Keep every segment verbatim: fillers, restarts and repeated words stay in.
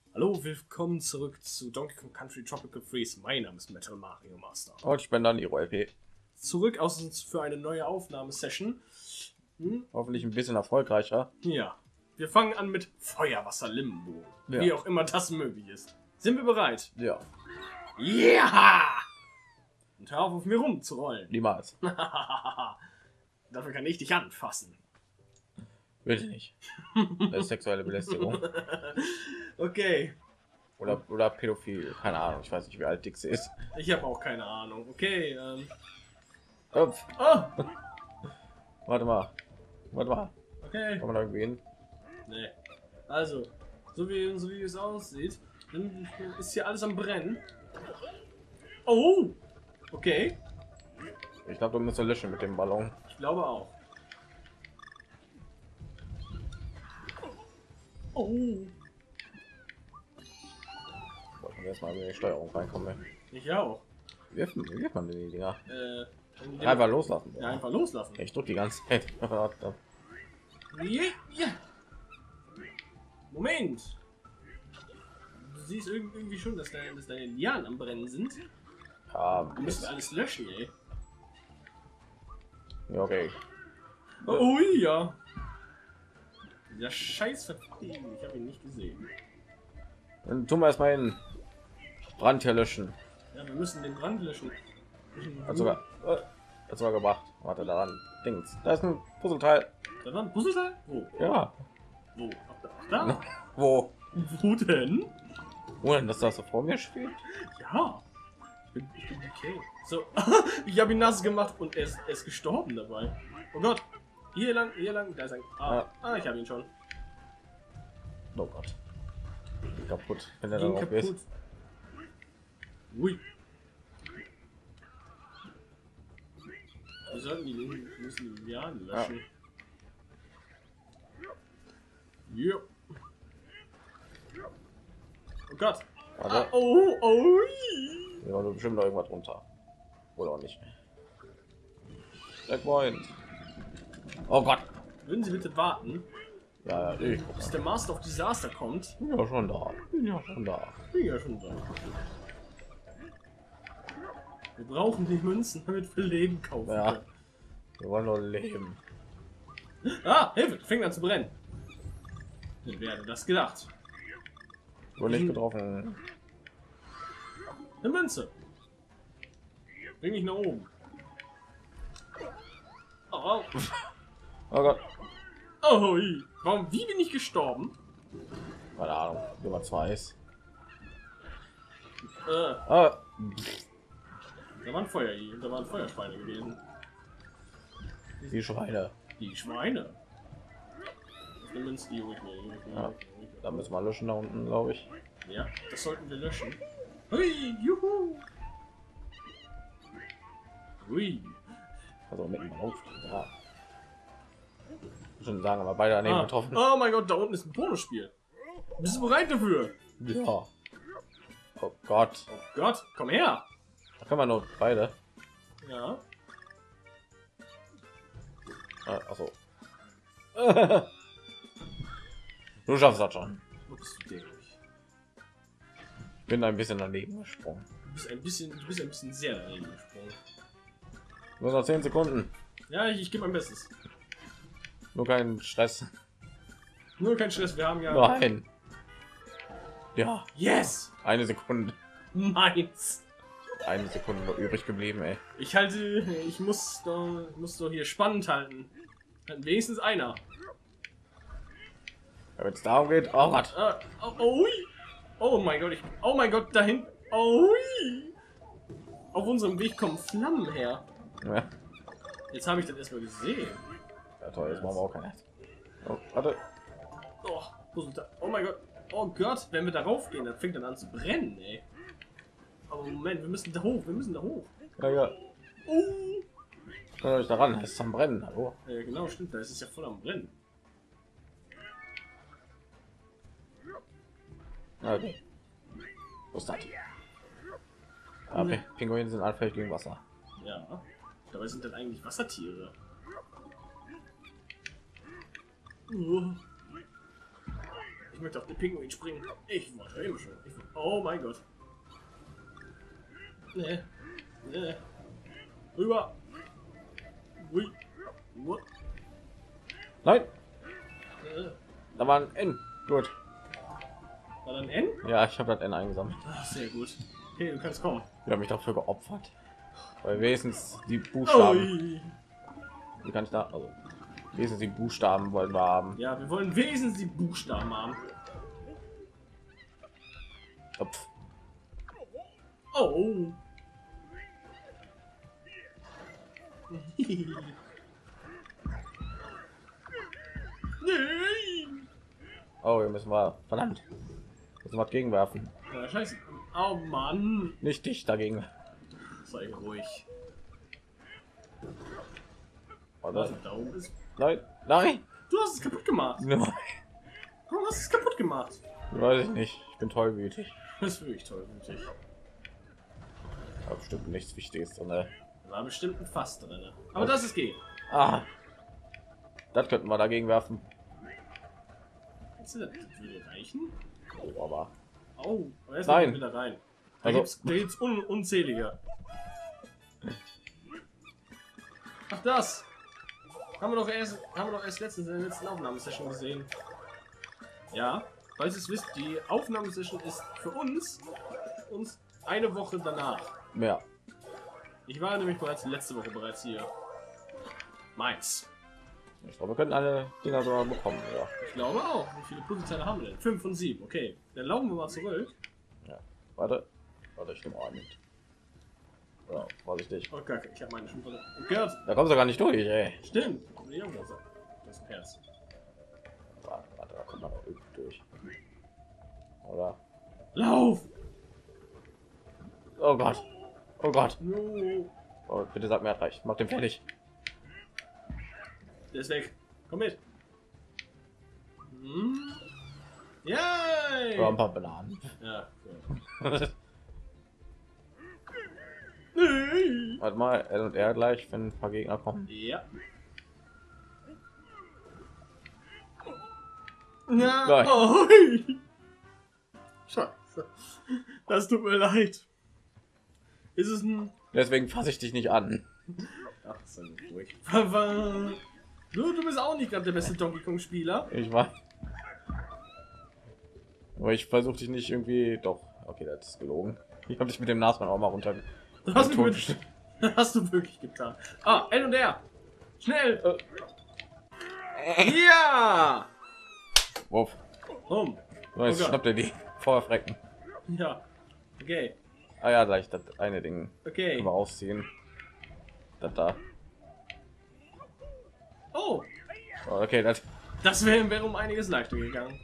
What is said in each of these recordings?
Hallo, willkommen zurück zu Donkey Kong Country Tropical Freeze. Mein Name ist Metal Mario Master. Und ich bin dann Iro L P. Zurück aus uns für eine neue Aufnahmesession. Hm? Hoffentlich ein bisschen erfolgreicher. Ja, wir fangen an mit Feuerwasser Limbo. Ja. Wie auch immer das möglich ist. Sind wir bereit? Ja, Ja! Und hör auf, auf mir rumzurollen. niemals. Dafür kann ich dich anfassen. Will ich nicht. Das ist sexuelle Belästigung. Okay, Oder, oder pädophil. Keine Ahnung. Ich weiß nicht, wie alt Dixie ist. ich habe auch keine Ahnung. Okay, ähm. Ups. Oh! Warte mal. Warte mal. Okay. Kann man da irgendwie hin? Nee. Also, so wie, so wie es aussieht, ist hier alles am Brennen. Oh! Okay, Ich glaube, du musst löschen mit dem Ballon. ich glaube auch. Oh! Wollte erstmal in die Steuerung reinkommen. Ich auch. Wie wirft man, wie wirft man denn die Dinger? Äh, indem- Einfach loslassen. ja, einfach loslassen. Ich drück die ganze Zeit. Ja, ja. Moment! Du siehst irg- irgendwie schon, dass deine, dass deine Lianen am Brennen sind. Ja, Wir müssen alles löschen, ey. ja, okay. Oh ja! Der scheiß Vertrieben, ich habe ihn nicht gesehen. Dann tun wir erstmal den Brand hier löschen. Ja, wir müssen den Brand löschen. Hat sogar, äh, hat sogar gebracht. Warte daran. Dings. Da ist ein Puzzleteil. Da war ein Puzzleteil? Wo? Ja. Wo? Ach, da? Ach, da? Wo? Wo denn? Wo denn, dass das so vor mir spielt? Ja. Ich bin, ich bin okay. So, ich habe ihn nass gemacht und er ist, er ist gestorben dabei. Oh Gott. Hier lang, hier lang. Da ist ein... Ah, Ja. ah ich habe ihn schon. Oh Gott. Kaputt. Wenn er Ging darauf kaputt. ist. Ui. Wir sollten die, wir müssen die Lianen löschen. Ja. Oh Gott. Ah, Warte. oh, oh. Hier war bestimmt noch irgendwas runter. Oder auch nicht. Checkpoint. Oh Gott. Würden Sie bitte warten, Ja, ja, ich guck bis mal. der Master of Disaster kommt? Bin ja schon da. Bin ja schon da. Bin ja schon da. Wir brauchen die Münzen, damit wir Leben kaufen Ja. können. Wir wollen nur leben. Ah, Hilfe, fängt an zu brennen. Wer hätte das gedacht? Wurde nicht getroffen. Eine Münze. Bring mich nach oben. Oh, Oh Gott. oh, ui. Warum, wie bin ich gestorben? Keine Ahnung. Nummer zwei ist. Äh, Ah. da waren Feuer, da waren Feuerschweine gewesen. Die Schweine. Die Schweine. Eine Münze, die hol ich mir. die hol ich mir, Ja. die hol ich mir. Da müssen wir löschen da unten, glaube ich. Ja, das sollten wir löschen. Hui, juhu. Hui. Also mitten auf. Ja. Schon sagen, aber beide daneben Ah. getroffen. Oh mein Gott, da unten ist ein Pornospiel. Bist du bereit dafür? Ja. Oh Gott. Oh Gott, komm her. Da können wir nur beide. Ja. Ah, achso. Du schaffst das schon. Wo bist du dämlich? Bin ein bisschen daneben gesprungen. Du bist ein bisschen, du bist ein bisschen sehr daneben gesprungen. Nur noch zehn Sekunden. Ja, ich, ich gebe mein Bestes. Nur kein Stress. Nur kein Stress, wir haben ja... Nein. Ja, Yes! eine Sekunde. Meins! Eine Sekunde noch übrig geblieben, ey. Ich halte... Ich muss doch, muss doch hier spannend halten. Wenigstens einer. Wenn es darum geht, oh Gott. Ah, oh, oh, ui. Oh mein Gott, ich... Oh mein Gott, dahin... Oh, ui. Auf unserem Weg kommen Flammen her. Ja, Jetzt habe ich das erstmal gesehen. ja toll, jetzt machen wir auch kein Herz. Oh, warte. Oh, Puzzleteil. Oh mein Gott. Oh Gott, wenn wir darauf gehen, dann fängt dann an zu brennen, ey. Aber Moment, wir müssen da hoch, wir müssen da hoch. Ja, ja. Oh. Könnt ihr euch daran, es ist am Brennen, hallo. Ja, genau, stimmt, da ist es ja voll am Brennen. Okay. Wo ist das? Ah, P- Pinguine sind anfällig gegen Wasser. Ja. Dabei sind das eigentlich Wassertiere. Uh. Ich möchte auf den Pinguin springen. Ich wollte eben schon. Ich, oh mein Gott. Nee. Nee. Rüber. Ui. What? Nein, Äh. da war ein N. Gut. War da ein N? Ja, ich habe das N eingesammelt. Ach, sehr gut. Okay, du kannst kommen. Ich habe mich dafür geopfert. Weil wenigstens die Buchstaben. Ui. Wie kann ich da? Also wenigstens die Buchstaben wollen wir haben. Ja, wir wollen wenigstens die Buchstaben haben. Opf. Oh. Nein. Oh, hier müssen wir. Verdammt. Müssen wir gegenwerfen. Ja, scheiße. Oh Mann. Nicht dich dagegen. Sei ruhig. Oder? Was da oben ist. Nein, nein. Du hast es kaputt gemacht. Nein. Du hast es kaputt gemacht. Weiß ich nicht. Ich bin tollwütig. Das ist wirklich tollwütig. Aber bestimmt nichts Wichtiges drin. Ne? Da war bestimmt ein Fass drin. Aber das ist geht. Ah. Das könnten wir dagegen werfen. Das würde reichen. Oh, aber. Oh, aber erst Nein. mal wieder rein. Da Also- gibt's, da gibt's un unzählige. Ach das. Haben wir doch erst, haben wir doch erst letztens in der letzten Aufnahmesession gesehen. Ja, falls ihr es wisst, die Aufnahmesession ist für uns, uns eine Woche danach. Mehr. Ich war nämlich bereits letzte Woche bereits hier. Meins. Ich glaube, wir könnten alle Dinger sogar bekommen. Ja. Ich glaube auch. Wie viele Puzzleteile haben wir denn? Fünf von sieben. Okay, dann laufen wir mal zurück. Ja. Warte. Warte, ich nehme auch mit. Ja, vorsichtig. Oh Kacke, ich habe meine schon drin. Gehört. Da kommst du gar nicht durch, ey. Stimmt. Das ist ein Herz. Warte, warte, da kommt man auch irgendwie durch. Oder? Lauf! Oh Gott. Oh Gott. No. Oh, bitte sag mir, hat reicht. Mach den fertig. Der ist weg. Komm mit. Hm. Yay! Ja, ein paar Bananen. Ja. So. Nee. Warte mal, L und R gleich, wenn ein paar Gegner kommen. Ja. Na, Nein. oh. Scheiße. Das tut mir leid. Ist es ein... Deswegen fasse ich dich nicht an. Ach, ist dann durch. Du, du bist auch nicht gerade der beste Donkey Kong Spieler. Ich weiß. Aber ich versuche dich nicht irgendwie. Doch. Okay, das ist gelogen. Ich habe dich mit dem Nashorn auch mal runter. Das hast, Tot du wirklich, hast du wirklich getan. Ah, L und R. Schnell. Ja. Wuff. Komm. So, jetzt Oh Gott. schnappt er die Vorfrecken. Ja. Okay. Ah ja, gleich das eine Ding. Okay. Können wir ausziehen. Das da. Oh. Oh, okay, das. Das wäre wär um einiges leichter gegangen.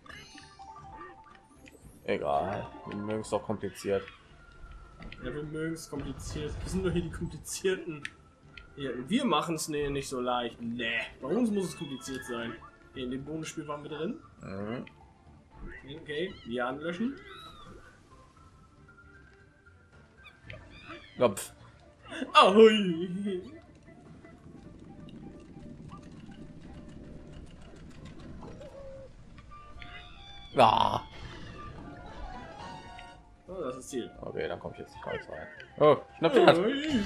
Egal. Wir mögen es doch kompliziert. Ja, wir mögen es kompliziert. Wir sind nur hier die komplizierten. Ja, wir machen es nee, nicht so leicht. Nee. Bei uns muss es kompliziert sein. Hier in dem Bonusspiel waren wir drin. Mhm. Okay, die anlöschen. Kopf. Ahoi. Ah. Oh, das ist das Ziel. Okay, dann komme ich jetzt nicht raus rein. Oh, schnapp dir das. Ahoi.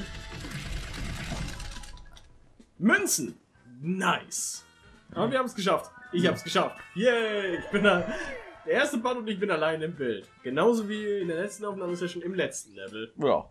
Münzen. Nice. Aber wir haben es geschafft. Ich habe es geschafft. Yay. Ich bin da. Der erste Part und ich bin allein im Bild. Genauso wie in der letzten Aufnahmesession im letzten Level. Ja.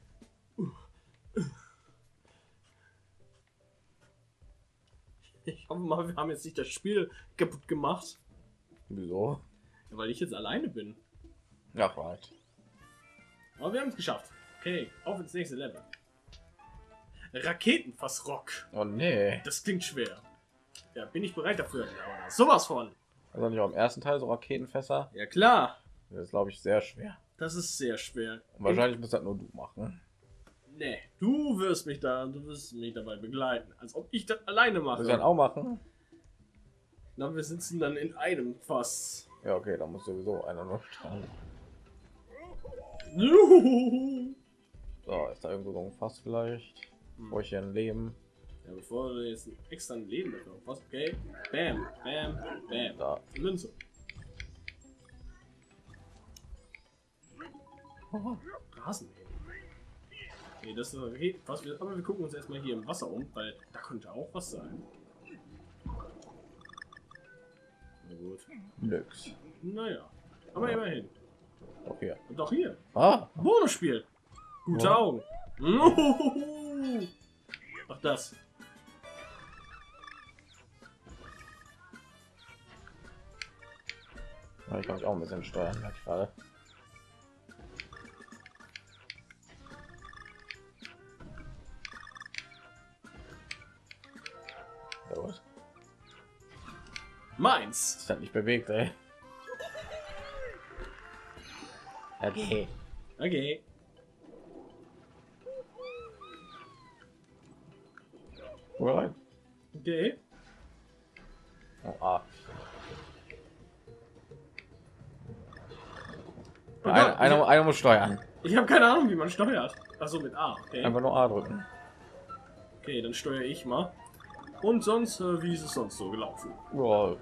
Ich hoffe mal, wir haben jetzt nicht das Spiel kaputt gemacht. Wieso? Weil ich jetzt alleine bin. Ja, right. Aber wir haben es geschafft. Okay, auf ins nächste Level. Raketenfassrock. Oh nee. Das klingt schwer. Ja, bin ich bereit dafür. Aber sowas von. Also nicht auch im ersten Teil so Raketenfässer? Ja klar. Das ist, glaube ich, sehr schwer. Das ist sehr schwer. Und wahrscheinlich muss das nur du machen. Nee, du wirst mich da, du wirst mich dabei begleiten. Als ob ich das alleine Muss ich mache. dann auch machen? Na, wir sitzen dann in einem Fass. Ja, okay, dann muss sowieso einer nur starten. Juhu. So, ist da irgendwo so ein Fass vielleicht? Wo ich hier ein Leben? Ja, bevor du jetzt ein extra ein Leben dafür hast. Okay. Bam, bam, bam. Da. Münze. Rasenmähen. Nee, das ist okay, was wir, aber wir gucken uns erstmal hier im Wasser um, weil da könnte auch was sein. Na gut. Nix. Naja, aber immerhin. Auch hier. Und auch hier. Ah, Bonusspiel. Gute Ja. Augen. Ach das. ja, ich kann mich auch ein bisschen steuern, merke ich gerade. Ja, was? Meins. Ist halt nicht bewegt, ey. Okay. Okay. Wo rein? Okay. Oh, ah. Oh Einer, Gott, einer, ich, einer muss steuern. ich habe keine Ahnung, wie man steuert. Achso, mit A. Okay. Einfach nur A drücken. Okay, dann steuere ich mal. Und sonst, äh, wie ist es sonst so gelaufen? Ja.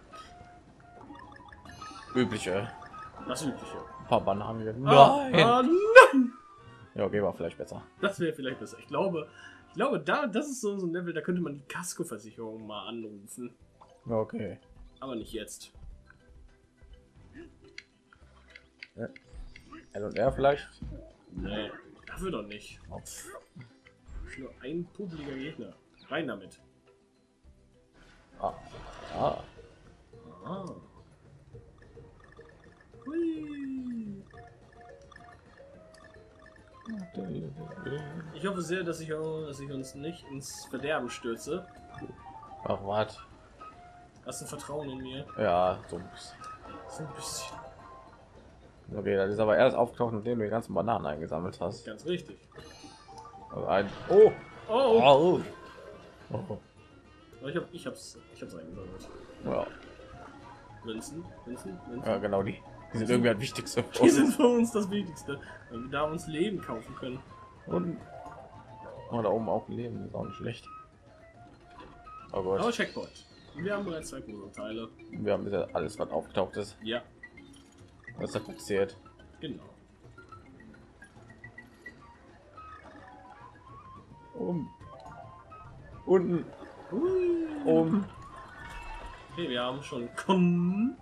Übliche. Das Übliche. Ein paar Bananen. Ah, Nein. ah, nein! Ja, okay, war vielleicht besser. Das wäre vielleicht besser. Ich glaube, ich glaube, da, das ist so, so ein Level, da könnte man die Kaskoversicherung mal anrufen. Ja, okay. Aber nicht jetzt. Ja. L und R vielleicht. Nee, dafür doch nicht. Oh. Ist nur ein publiker Gegner. Rein damit. Ah. Ah. Ah. Hui. Ich hoffe sehr, dass ich, auch, dass ich uns nicht ins Verderben stürze. Ach, was? Hast du Vertrauen in mir? Ja, so ein bisschen. So ein bisschen. Okay, das ist aber erst aufgetaucht, nachdem du die ganzen Bananen eingesammelt hast. Ganz richtig. Also ein oh. Oh! Oh. Oh. Aber Ich hab, ich hab's, ich hab's eingesammelt. Ja. Münzen, Münzen, Münzen. Ja, genau, die, die sind irgendwie das Wichtigste. Die sind für uns das Wichtigste, weil wir da uns Leben kaufen können. Und oh, da oben auch Leben, ist auch nicht schlecht. Oh Gott. Aber Checkpoint. Wir haben bereits zwei große Teile. Wir haben bisher alles, was aufgetaucht ist. Ja, Was da passiert? genau. Um. Unten. Hui. Um. Okay, wir haben schon Con.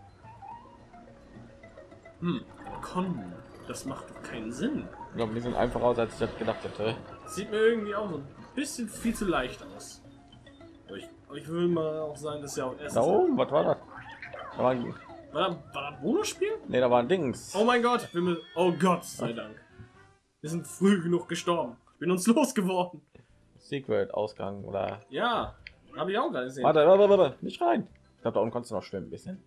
Hm, Con. Das macht doch keinen Sinn. Ich glaube, die sind einfacher aus, als ich das gedacht hätte. Sieht mir irgendwie auch so ein bisschen viel zu leicht aus. Aber ich, aber ich will mal auch sagen, dass ja auch erst. Da oben, was war das? Da war ein, War da, war da ein Bonusspiel? nee, da war ein Dings. Oh mein Gott, wir müssen, oh Gott sei Dank. Wir sind früh genug gestorben. Ich bin uns losgeworden. Secret Ausgang oder. Ja, habe ich auch gerade gesehen. Warte, warte, warte, nicht rein. Ich glaube, da unten konntest du noch schwimmen ein bisschen.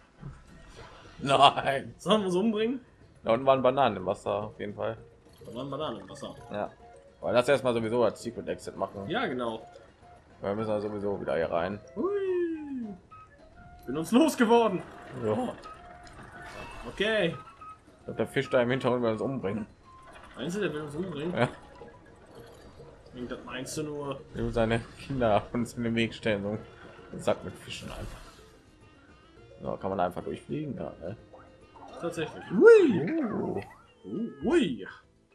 Nein. Sollen wir uns umbringen? Da unten waren Bananen im Wasser, auf jeden Fall. Da waren Bananen im Wasser. Ja. Aber das erstmal sowieso als Secret Exit machen. Ja, genau. Wir müssen ja sowieso wieder hier rein. Hui. Ich bin uns losgeworden. Ja. Okay. Ich glaub, der Fisch da im Hintergrund will uns umbringen. Meinst du, der will uns umbringen? Ja. Das meinst du nur? Er will seine Kinder uns in den Weg stellen. So ein Sack mit Fischen einfach. So, kann man einfach durchfliegen. Ja, ne? Tatsächlich. Hui. Uh. Uh, hui.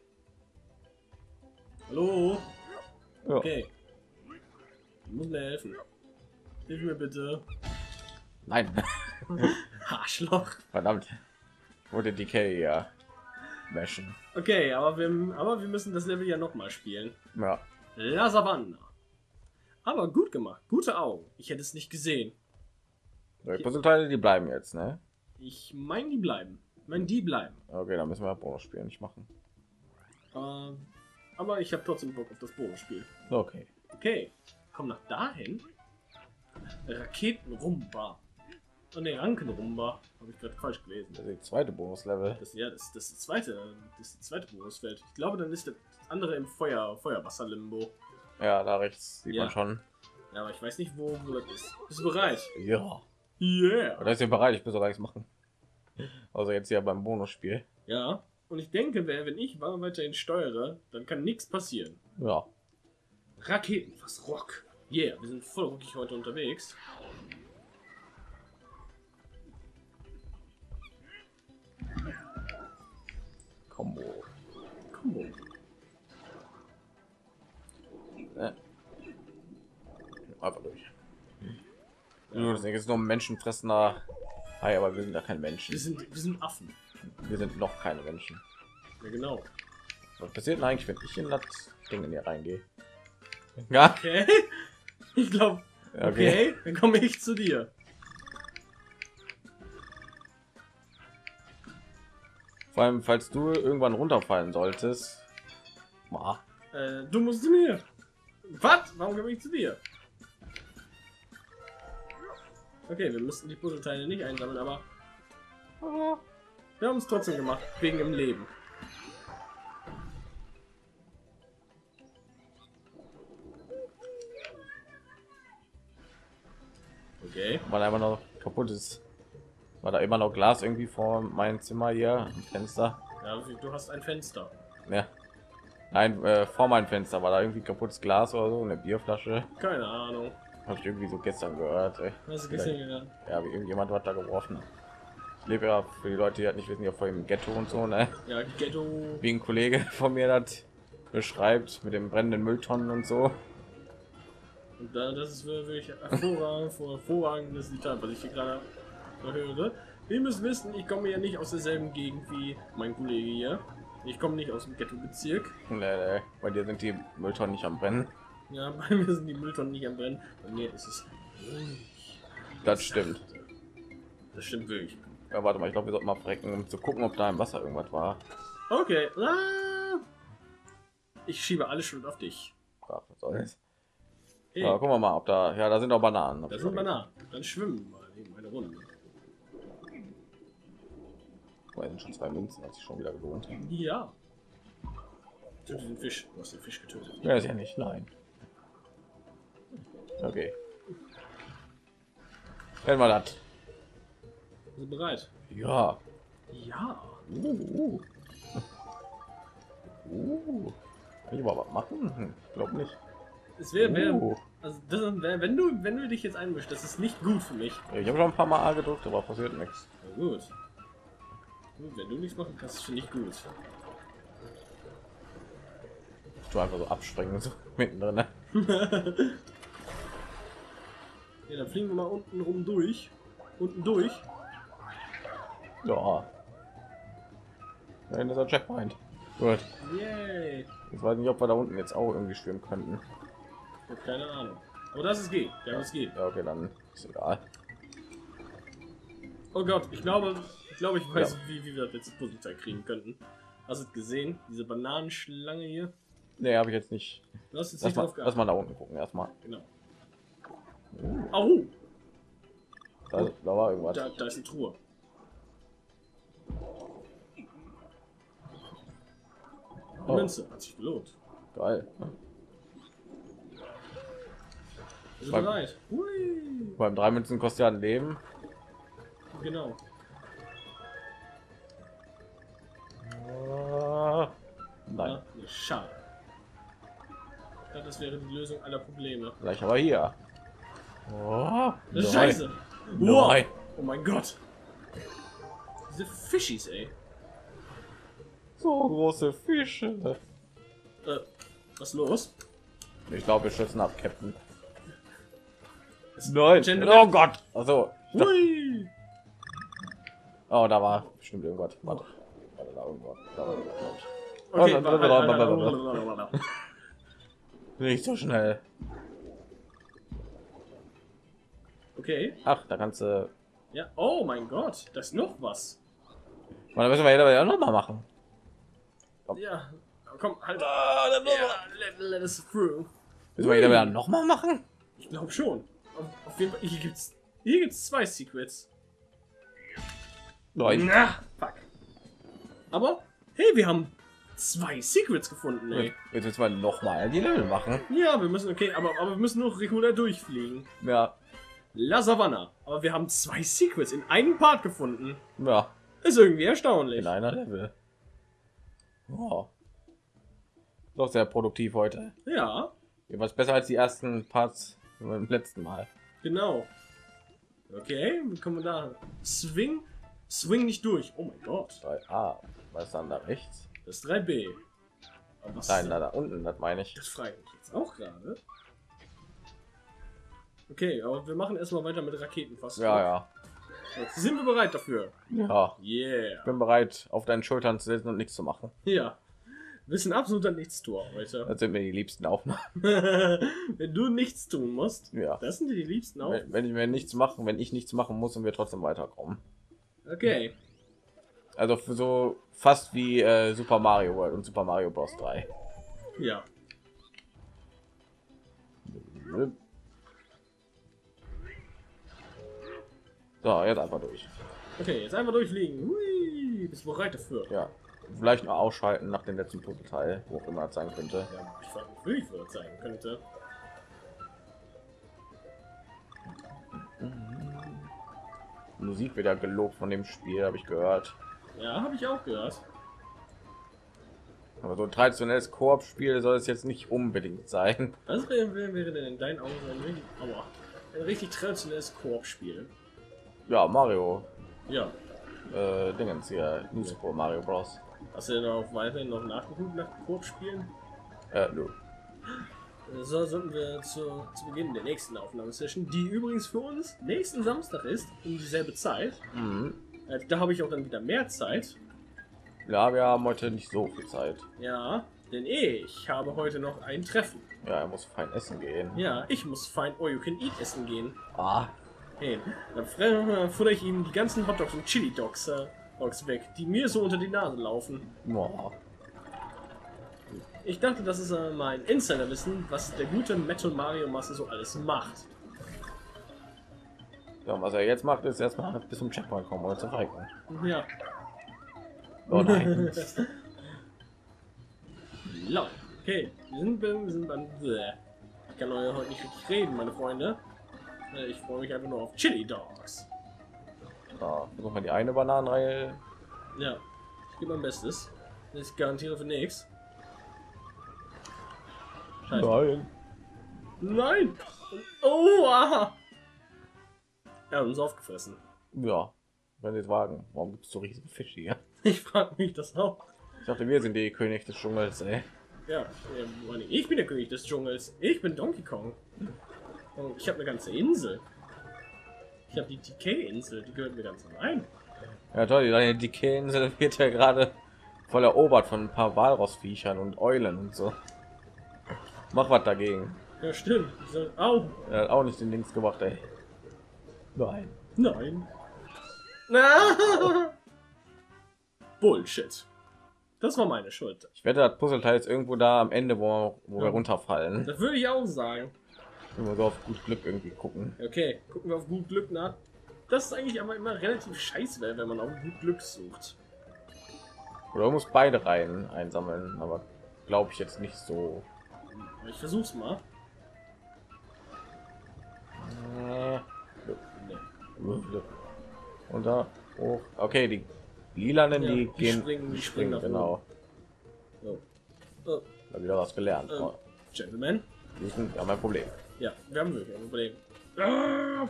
Hallo? Ja. Okay. Ich muss mir helfen. Hilf mir bitte. Nein. Arschloch. Verdammt. Ich wollte D K ja bashen. Okay, aber wir, aber wir müssen das Level ja noch mal spielen. Ja. La Savanna. Aber gut gemacht. Gute Augen. Ich hätte es nicht gesehen. Die Puzzleteile, die bleiben jetzt, ne? Ich meine, die bleiben. Ich meine, die bleiben. Okay, dann müssen wir Bonusspiel nicht machen. Äh, aber ich habe trotzdem Bock auf das Bonusspiel. Okay. Okay, komm nach dahin. Raketenrumba. Oh ne, Rankenrumba. Habe ich gerade falsch gelesen. Das ist die zweite Bonuslevel. Das, ja, das, das ist das zweite, das ist das zweite Bonusfeld. Ich glaube, dann ist das andere im Feuer, Feuerwasser-Limbo. Ja, da rechts sieht Ja. man schon. Ja, aber ich weiß nicht, wo, wo das ist. Bist du bereit? Ja. Yeah! Oder ist ihr bereit? Ich muss doch gar nichts machen. Also jetzt hier beim Bonusspiel. Ja. Und ich denke, wenn ich weiterhin steuere, dann kann nichts passieren. Ja. Raketenfass Rock. Yeah, wir sind voll rockig heute unterwegs. Combo. Boom. Ja. Einfach durch. Ja. Das ist nur ein menschenfressender Hai, aber wir sind ja keine Menschen. Wir sind, wir sind Affen. Wir sind noch keine Menschen. Ja, genau. Was passiert denn eigentlich, wenn ich in das Ding in hier reingehe? Ja. Okay. Ich glaube. Okay. Okay. Dann komme ich zu dir. Vor allem, falls du irgendwann runterfallen solltest. Ah. Äh, du musst zu mir. Was? Warum komme ich zu dir? Okay, wir müssten die Puzzleteile nicht einsammeln, aber wir haben es trotzdem gemacht, wegen dem Leben. Okay. Weil einfach noch kaputt ist. War da immer noch Glas irgendwie vor meinem Zimmer hier am Fenster? Ja, du hast ein Fenster. Ja. Nein, äh, vor meinem Fenster war da irgendwie kaputtes Glas oder so, eine Bierflasche. Keine Ahnung. Habe ich irgendwie so gestern gehört. Ey. Hast du gesehen, gegangen? Ja, wie irgendjemand hat da geworfen. Ich lebe ja für die Leute, die halt nicht wissen, ja vor dem Ghetto und so, ne? Ja, Ghetto. Wie ein Kollege von mir das beschreibt mit dem brennenden Mülltonnen und so. Und da, das ist wirklich hervorragend, hervorragendes Zitat, was ich hier gerade höre. Ihr müsst wissen, ich komme ja nicht aus derselben Gegend wie mein Kollege hier. Ich komme nicht aus dem Ghetto-Bezirk. Nee, nee, bei dir sind die Mülltonnen nicht am Brennen. Ja, bei mir sind die Mülltonnen nicht am Brennen. Bei mir ist es ruhig. Das stimmt. Das stimmt wirklich. Ja, warte mal, ich glaube, wir sollten mal frecken, um zu gucken, ob da im Wasser irgendwas war. Okay. Ah. Ich schiebe alle Schuld auf dich. Ja, was soll's. Hey, Ja, gucken wir mal, ob da... Ja, da sind auch Bananen. da sind Bananen. Dann schwimmen wir mal eben eine Runde. Oh, da sind schon zwei Münzen, hat sich schon wieder gelohnt. Ja. Töte den Fisch. Du hast den Fisch getötet. Ja, ist ja nicht, nein. Okay. Wenn wir das. Bist du bereit? Ja. Ja. Uh. Uh. Kann ich mal was machen? Hm, ich glaube nicht. Es wäre, wär, Uh. also das ist, wär, wenn du, wenn du dich jetzt einmischst, das ist nicht gut für mich. Ja, ich habe schon ein paar Mal A gedrückt, aber passiert nichts. Na gut. Gut, wenn du nichts machen kannst, finde ich gut. Ich tue einfach so abspringen, so mittendrin. Ne? Ja, dann fliegen wir mal unten rum durch. Unten durch. Ja. Da hinten ist ein Checkpoint. Gut. Yay. Ich weiß nicht, ob wir da unten jetzt auch irgendwie schwimmen könnten. Ich hab keine Ahnung. Aber das ist geht. Ja, das geht. Ja, okay, dann ist egal. Oh Gott, ich glaube, ich glaube, ich weiß, Ja. wie, wie wir das letzte Puzzleteil kriegen könnten. Hast du es gesehen? Diese Bananenschlange hier? Nee, habe ich jetzt nicht. Du hast jetzt Lass nicht mal, drauf lass geachtet. mal da unten gucken erstmal. Genau. Au! Da, da war irgendwas. Da, da ist eine Truhe. Oh. Münze, hat sich gelohnt. Geil. Bist du Beim- bereit? Hui! Beim drei Münzen kostet ja ein Leben. Genau. Ah, nein, Ja, nee, schade. Ich dachte, das wäre die Lösung aller Probleme. gleich aber hier. Oh, Das ist nein. scheiße. Wow. Nein. Oh mein Gott. Diese Fischis, ey. So große Fische. Äh, was ist los? Ich glaube, wir schützen ab, Captain. Ist Nein. Gender- Oh Gott. Also. Hui! Oh, da war bestimmt irgendwas. Warte. Warte, da irgendwas. Da war irgendwas, glaub ich. Okay, Oh, warte, blablabla. warte, warte, warte, warte. Nicht so schnell. Okay. Ach, da kannst du. Ja. Oh mein Gott, da ist noch was. Dann müssen wir ja noch mal machen. Ja. Komm, halt. Ah, dann Ja, let, let us through. müssen wir ja noch mal machen. Ich glaube schon. Auf, auf jeden Fall. Hier gibt's. Hier gibt's zwei Secrets. Nein. Na, fuck. Aber, hey, wir haben zwei Secrets gefunden, ey. Jetzt müssen wir noch mal die Level machen. Ja, wir müssen, okay, aber, aber wir müssen noch regulär durchfliegen. Ja. La Savannah. Aber wir haben zwei Secrets in einem Part gefunden. Ja. Ist irgendwie erstaunlich. In einer Level. Oh. Doch sehr produktiv heute. Ja, Was besser als die ersten Parts beim letzten Mal. genau. Okay, wie kommen wir da? Swing. Swing nicht durch. Oh mein Gott. drei A. Was ist dann da rechts? Das ist drei B. Was? Nein, da, da unten, das meine ich. Das frage ich mich jetzt auch gerade. Okay, aber wir machen erstmal weiter mit Raketen fast. Ja, ja. Jetzt sind wir bereit dafür? Ja. Yeah. Ich bin bereit, auf deinen Schultern zu sitzen und nichts zu machen. Ja. Wir sind absolut an nichts tun heute. Das sind mir die liebsten Aufnahmen. Wenn du nichts tun musst, Ja. das sind dir die liebsten Aufnahmen. Wenn, wenn ich mir nichts machen, wenn ich nichts machen muss und wir trotzdem weiterkommen. Okay. Also für so fast wie äh, Super Mario World und Super Mario Bros. drei. Ja. So, jetzt einfach durch. Okay, jetzt einfach durchfliegen. Hui, bist du bereit dafür? Ja. Vielleicht noch ausschalten nach dem letzten Puzzleteil, wo auch immer es sein könnte. Ja, ich frage mich wirklich, wo das sein könnte. Musik wieder gelobt von dem Spiel, habe ich gehört. Ja, habe ich auch gehört. Aber so ein traditionelles Koop-Spiel soll es jetzt nicht unbedingt sein. Was wäre, wäre denn in deinen Augen so ein richtig, aua, ein richtig traditionelles Koop-Spiel? Ja, Mario. Ja. Äh, Dingens hier, New Super Mario Bros. Hast du denn auch weiterhin noch nachgeguckt nach Koop-Spielen? Äh, nö. So sollten wir zu, zu Beginn der nächsten Aufnahmesession, die übrigens für uns nächsten Samstag ist, um dieselbe Zeit. Mhm. Äh, da habe ich auch dann wieder mehr Zeit. Ja, wir haben heute nicht so viel Zeit. Ja, denn ich habe heute noch ein Treffen. Ja, er muss fein essen gehen. Ja, ich muss fein All You Can Eat essen gehen. Ah, Hey, dann fre- futter ich ihm die ganzen Hotdogs und Chili Dogs, äh, Dogs weg, die mir so unter die Nase laufen. boah. Ich dachte, das ist äh, mein Insiderwissen, was der gute Metal Mario Master so alles macht. Ja, was er jetzt macht, ist erstmal bis zum Checkpoint kommen oder zu verrecken. Ja. Oh nein. Laut. Okay, wir sind, beim- wir sind beim... Bäh. Ich kann heute nicht richtig reden, meine Freunde. Äh, Ich freue mich einfach nur auf Chili Dogs. Ja, versuchen wir die eine Bananenreihe. Ja, ich gebe mein Bestes. Ich garantiere für nichts. Scheiße. Nein. Nein! Oh, aha! Er hat uns aufgefressen. Ja, wenn sie es wagen. Warum gibt es so riesige Fische hier? Ich frage mich das auch. Ich dachte, wir sind die König des Dschungels, ey. Ja, äh, ich bin der König des Dschungels. Ich bin Donkey Kong. Und ich habe eine ganze Insel. Ich habe die D K-Insel, die gehört mir ganz allein. Ja toll, deine Decay-Insel wird ja gerade voll erobert von ein paar Walrossviechern und Eulen und so. Mach was dagegen. Ja, stimmt. So, au! Er hat auch nicht den Links gemacht, ey. Nein. Nein. Na! Bullshit. Das war meine Schuld. Ich wette, das Puzzleteil ist irgendwo da am Ende, wo, wo wir runterfallen. Das würde ich auch sagen. Wenn wir so auf gut Glück irgendwie gucken. Okay, gucken wir auf gut Glück nach. Das ist eigentlich aber immer relativ scheiße, wenn man auf gut Glück sucht. Oder man muss beide Reihen einsammeln, aber glaube ich jetzt nicht so. Ich versuch's mal. Äh, Nee. Und da hoch. Okay, die lilanen, Ja, die, die gehen, springen- die die springen, springen nach genau. So. Oh, Da wieder was gelernt. ähm, Oh, Gentleman. die sind ja mein Problem. Ja, wir haben wirklich ein Problem. Ah!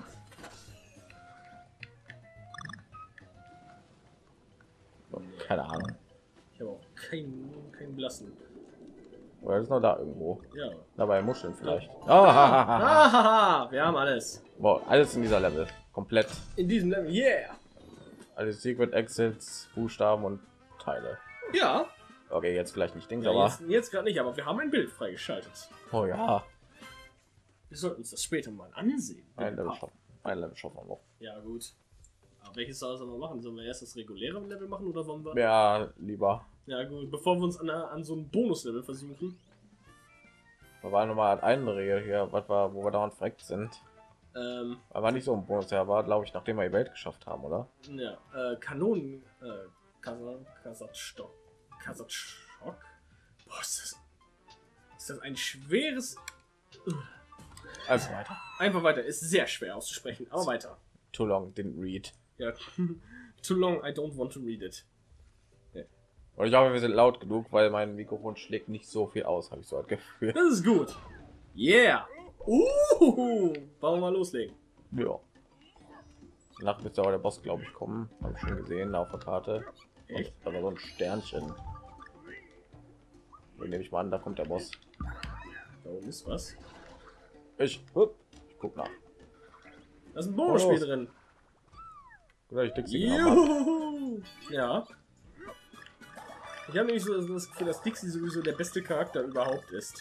So, keine Ahnung. Ich habe auch keinen keinen blassen. Oder ist noch da irgendwo? Ja. Dabei Muscheln vielleicht. Oh, ha, ha, ha. Ah, wir haben alles. Boah, alles in dieser Level. Komplett. In diesem Level, yeah. Alle Secret Exits, Buchstaben und Teile. Ja. Okay, jetzt vielleicht nicht Dings, ja aber. jetzt jetzt gerade nicht, aber wir haben ein Bild freigeschaltet. Oh ja. Wir sollten uns das später mal ansehen. Ein Level schaffen. Ein Level schaffen wir noch. Ja, gut. Aber welches soll wir machen? Sollen wir erst das reguläre Level machen oder wollen wir... Ja, lieber. Ja gut, bevor wir uns an, an so einem Bonuslevel versuchen. Wir waren nochmal andere hier, was war, wo wir dauernd verreckt sind. Ähm, Aber nicht so ein Bonus, ja, war glaube ich, nachdem wir die Welt geschafft haben, oder? ja, äh, Kanonen... Äh, Kasa- Kasatstock. Kasatstock? Boah, ist das... Ist das ein schweres... Also weiter. Einfach weiter. Ist sehr schwer auszusprechen, aber weiter. Too long, didn't read. Ja. Too long, I don't want to read it. Und ich hoffe, wir sind laut genug, weil mein Mikrofon schlägt nicht so viel aus, habe ich so ein Gefühl. Das ist gut. Yeah. Uh, wollen wir mal loslegen. Ja. Nach müsste aber der Boss, glaube ich, kommen. Habe ich schon gesehen auf der Karte. Echt? Und, aber so ein Sternchen. Nehme ich mal an, da kommt der Boss. Da oben ist was. Ich, hup, ich guck nach. Da ist ein Bonusspiel Oh. drin. Oder ich Dixie genommen hab. Juhu. Ja. Ich habe nämlich so das Gefühl, dass Dixie sowieso der beste Charakter überhaupt ist.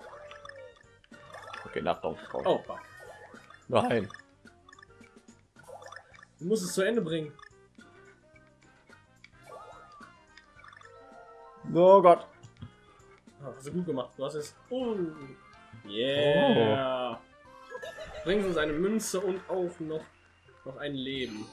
Okay, nach Donkey Kong. Oh, fuck. Nein. Du musst es zu Ende bringen. Oh Gott. Ah, hast du gut gemacht. Du hast es. Oh. Yeah. Bringen uns eine Münze und auch noch, noch ein Leben.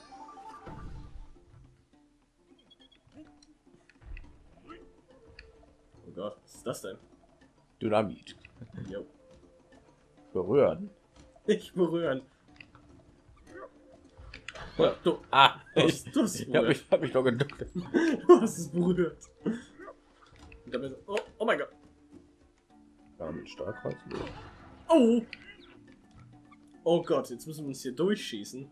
Oh Gott, was ist das denn? Dynamit. Jo. Berühren. Nicht berühren. Ja, du, Ah, du ich, hast, du hast es ich hab berührt. mich, hab mich doch geduckt. Du hast es berührt. Und damit, oh, oh mein Gott. Ja, mit Stahlkreuz. Oh! Oh Gott, jetzt müssen wir uns hier durchschießen.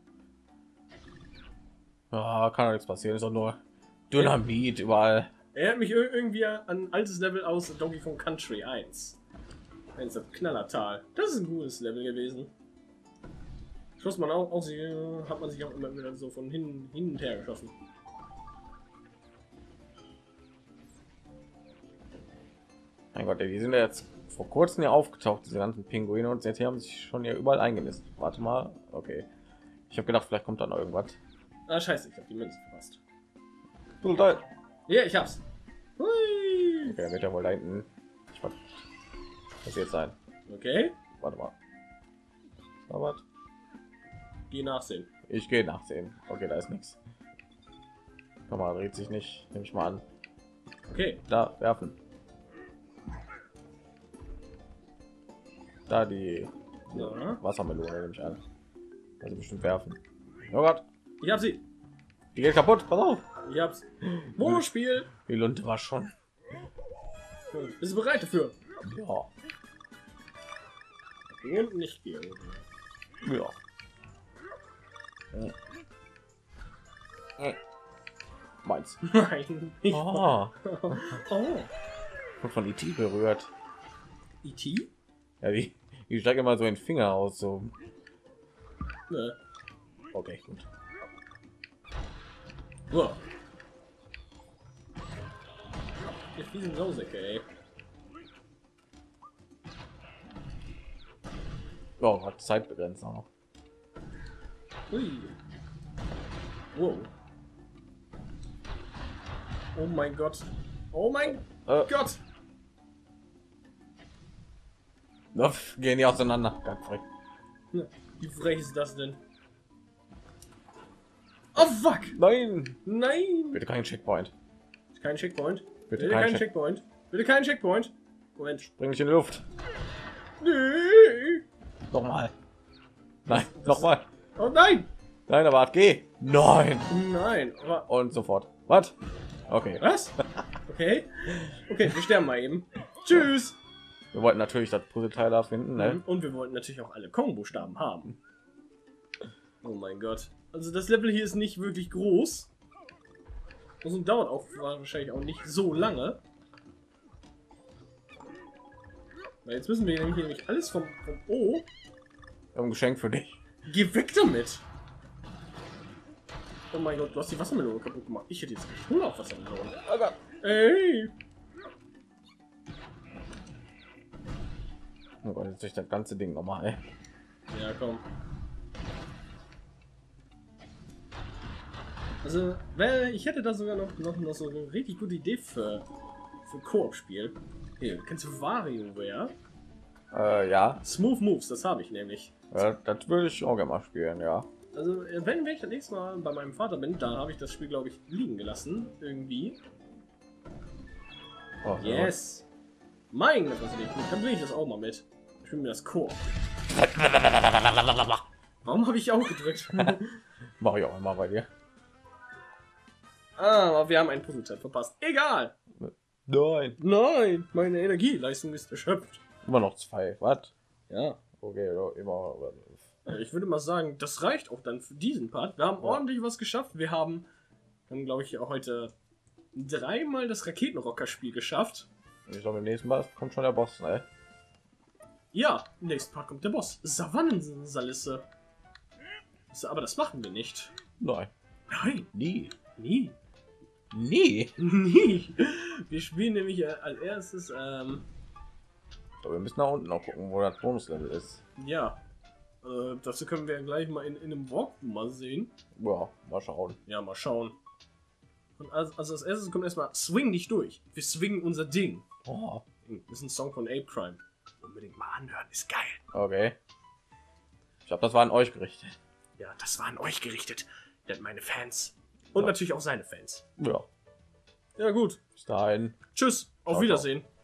Ah, kann doch nichts passieren, ist doch nur Dynamit überall. Er hat mich ir- irgendwie an ein altes Level aus Donkey Kong Country eins. eins, das Knallertal. Das ist ein gutes Level gewesen. Schoss man auch, auch sie, hat man sich auch immer wieder so von hin, hin und her geschossen. Mein Gott, ey, die sind ja jetzt vor kurzem hier aufgetaucht, diese ganzen Pinguine, und seither haben sich schon hier überall eingenistet. Warte mal, okay. Ich habe gedacht, vielleicht kommt da noch irgendwas. Ah, scheiße, ich hab die Münze verpasst. So, da. Ja, ich hab's. Hui. Okay, dann wird ja wohl da hinten. Ich warte. Das jetzt sein. Okay, Warte mal. Da was? geh nachsehen. Ich gehe nachsehen. Okay, da ist nichts. Komm mal, dreht sich nicht. Nehme ich mal an. Okay, Da werfen. Da die ja. Wassermelone nehme ich an. Also bestimmt werfen. Oh Gott, Ich hab sie. die geht kaputt. Pass auf. Ich hab's. Bonusspiel. Die Lunte war schon. Bist du bereit dafür? Ja. Und nicht gehen. Ja. Meins. Nein. Nicht. Ah, Oh. wird von E T berührt. E T? Ja, die, die streckt immer so den Finger aus. So. Ne. Okay, gut. Wow. Die fiesen Sausäcke, ey. Oh Gott, Zeitbegrenzt auch noch. Hui. Wow. Oh mein Gott. Oh mein Äh, Gott. no, gehen die auseinander. Ganz frech. Wie frech ist das denn? Oh fuck. Nein! Nein. Bitte kein Checkpoint. Kein Checkpoint. Bitte, Bitte kein kein Check Checkpoint. Bitte kein Checkpoint. Moment. Bring mich in die Luft. Nee. Nochmal. Nein, nochmal. Oh nein. Nein, aber geh. Nein. Nein. Aber Und sofort. Was? Okay. was? Okay. Okay, wir sterben mal eben. Tschüss. Wir wollten natürlich das Puzzleteil da finden, ne? Und wir wollten natürlich auch alle Kong-Buchstaben haben. Oh mein Gott. Also das Level hier ist nicht wirklich groß. Und dauert auch wahrscheinlich auch nicht so lange. Weil jetzt müssen wir nämlich, hier nämlich alles vom, vom O. Wir haben ein Geschenk für dich. Geh weg damit! Oh mein Gott, du hast die Wassermelone kaputt gemacht. Ich hätte jetzt echt Hunger auf Wassermelone. Oh Gott. Ey! Oh Gott, jetzt durch das ganze Ding nochmal, ey. Ja, komm. Also, weil ich hätte da sogar noch, noch, noch so eine richtig gute Idee für, für Koop-Spiel. Hier, kennst du WarioWare? Äh, ja. Smooth Moves, das habe ich nämlich. Äh, das würde ich auch gerne mal spielen, ja. Also, wenn, wenn ich das nächste Mal bei meinem Vater bin, da habe ich das Spiel, glaube ich, liegen gelassen. Irgendwie. Oh, Yes! Mein Gott, was ich gut. Dann bringe ich das auch mal mit. Ich will mir das Koop. Warum habe ich auch gedrückt? Mache ich auch immer bei dir. Ah, aber wir haben ein Puzzleteil verpasst. Egal! Nein. Nein, meine Energieleistung ist erschöpft. Immer noch zwei. Was? Ja. Okay, ja, immer. Ich würde mal sagen, das reicht auch dann für diesen Part. Wir haben Ja. ordentlich was geschafft. Wir haben, haben glaube ich, auch heute dreimal das Raketenrocker-Spiel geschafft. Ich glaube, im nächsten Mal kommt schon der Boss, ne? Ja, im nächsten Part kommt der Boss. Savannensalisse. So, aber das machen wir nicht. Nein. Nein. Nie. Nie. Nie. Nie. Wir spielen nämlich äh, als erstes, ähm, So, wir müssen nach unten noch gucken, wo das Bonuslevel ist. ja. Äh, dazu können wir gleich mal in, in einem Walkthrough mal sehen. Ja, mal schauen. Ja, mal schauen. Und also, also als erstes kommt erstmal Swing dich durch. Wir swingen unser Ding. Oh. Das ist ein Song von Ape Crime. Unbedingt mal anhören, ist geil. Okay. Ich glaube, das war an euch gerichtet. Ja, das war an euch gerichtet. Der hat meine Fans. Und Ja. natürlich auch seine Fans. Ja. Ja, gut. Bis dahin. Tschüss. Auf Ciao, Wiedersehen. ciao.